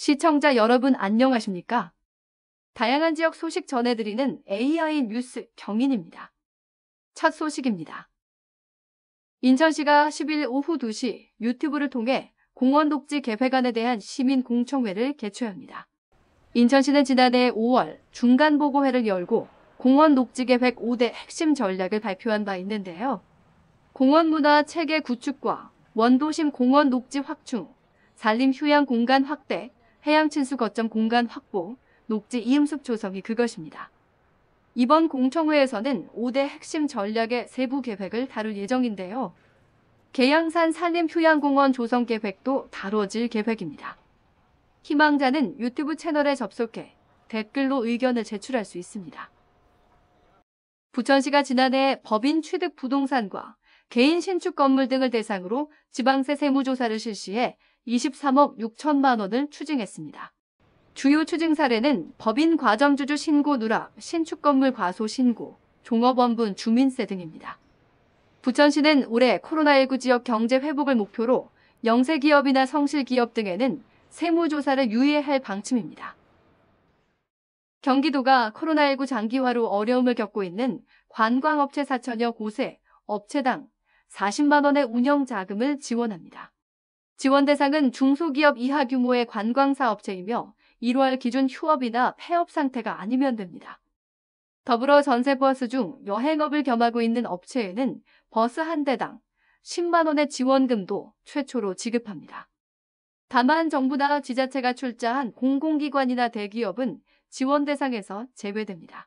시청자 여러분 안녕하십니까? 다양한 지역 소식 전해드리는 AI 뉴스 경인입니다. 첫 소식입니다. 인천시가 10일 오후 2시 유튜브를 통해 공원 녹지 계획안에 대한 시민 공청회를 개최합니다. 인천시는 지난해 5월 중간보고회를 열고 공원 녹지 계획 5대 핵심 전략을 발표한 바 있는데요. 공원 문화 체계 구축과 원도심 공원 녹지 확충, 산림 휴양 공간 확대, 해양 친수 거점 공간 확보, 녹지 이음숲 조성이 그것입니다. 이번 공청회에서는 5대 핵심 전략의 세부 계획을 다룰 예정인데요. 계양산 산림 휴양공원 조성 계획도 다뤄질 계획입니다. 희망자는 유튜브 채널에 접속해 댓글로 의견을 제출할 수 있습니다. 부천시가 지난해 법인 취득 부동산과 개인 신축 건물 등을 대상으로 지방세 세무조사를 실시해 23억 6천만 원을 추징했습니다. 주요 추징 사례는 법인 과점주주 신고 누락, 신축 건물 과소 신고, 종업원분 주민세 등입니다. 부천시는 올해 코로나19 지역 경제 회복을 목표로 영세기업이나 성실기업 등에는 세무조사를 유예할 방침입니다. 경기도가 코로나19 장기화로 어려움을 겪고 있는 관광업체 4천여 곳에 업체당 40만 원의 운영 자금을 지원합니다. 지원 대상은 중소기업 이하 규모의 관광사업체이며 1월 기준 휴업이나 폐업 상태가 아니면 됩니다. 더불어 전세버스 중 여행업을 겸하고 있는 업체에는 버스 한 대당 10만 원의 지원금도 최초로 지급합니다. 다만 정부나 지자체가 출자한 공공기관이나 대기업은 지원 대상에서 제외됩니다.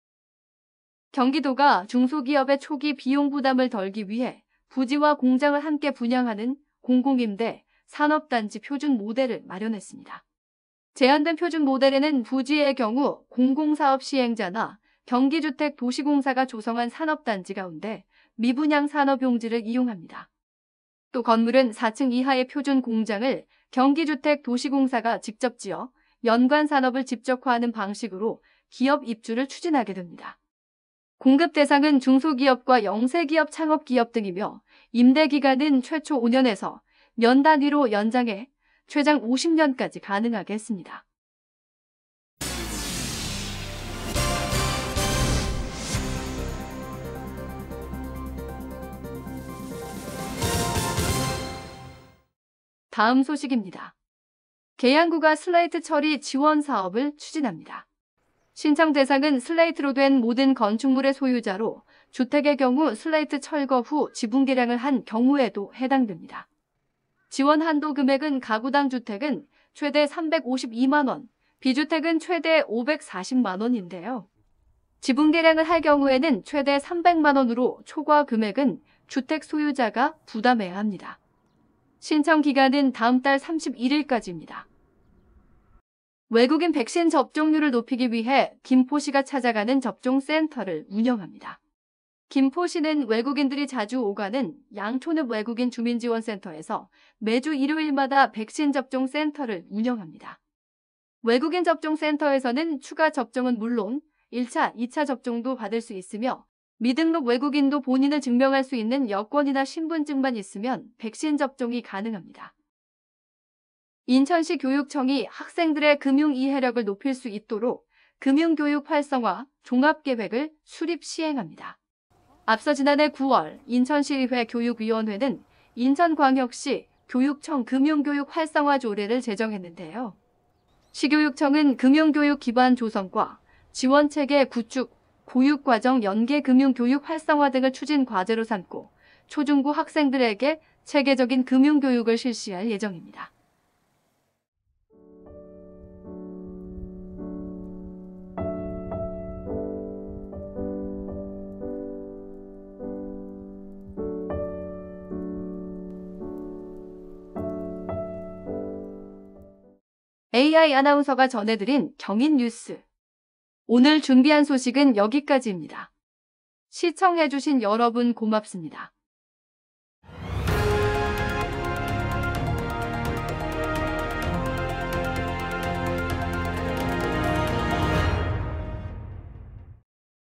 경기도가 중소기업의 초기 비용 부담을 덜기 위해 부지와 공장을 함께 분양하는 공공임대 산업단지 표준 모델을 마련했습니다. 제안된 표준 모델에는 부지의 경우 공공사업 시행자나 경기주택 도시공사가 조성한 산업단지 가운데 미분양 산업용지를 이용합니다. 또 건물은 4층 이하의 표준 공장을 경기주택 도시공사가 직접 지어 연관 산업을 집적화하는 방식으로 기업 입주를 추진하게 됩니다. 공급 대상은 중소기업과 영세기업 창업기업 등이며 임대기간은 최초 5년에서 년 단위로 연장해 최장 50년까지 가능하게 했습니다. 다음 소식입니다. 계양구가 슬레이트 처리 지원 사업을 추진합니다. 신청 대상은 슬레이트로 된 모든 건축물의 소유자로 주택의 경우 슬레이트 철거 후 지분 개량을 한 경우에도 해당됩니다. 지원 한도 금액은 가구당 주택은 최대 352만 원, 비주택은 최대 540만 원인데요. 지분 개량을 할 경우에는 최대 300만 원으로 초과 금액은 주택 소유자가 부담해야 합니다. 신청 기간은 다음 달 31일까지입니다. 외국인 백신 접종률을 높이기 위해 김포시가 찾아가는 접종센터를 운영합니다. 김포시는 외국인들이 자주 오가는 양촌읍 외국인 주민지원센터에서 매주 일요일마다 백신 접종 센터를 운영합니다. 외국인 접종센터에서는 추가 접종은 물론 1차, 2차 접종도 받을 수 있으며 미등록 외국인도 본인을 증명할 수 있는 여권이나 신분증만 있으면 백신 접종이 가능합니다. 인천시 교육청이 학생들의 금융 이해력을 높일 수 있도록 금융교육 활성화 종합계획을 수립 시행합니다. 앞서 지난해 9월 인천시의회 교육위원회는 인천광역시 교육청 금융교육 활성화 조례를 제정했는데요. 시교육청은 금융교육 기반 조성과 지원체계 구축, 교육과정 연계 금융교육 활성화 등을 추진 과제로 삼고 초중고 학생들에게 체계적인 금융교육을 실시할 예정입니다. AI 아나운서가 전해드린 경인 뉴스. 오늘 준비한 소식은 여기까지입니다. 시청해주신 여러분 고맙습니다.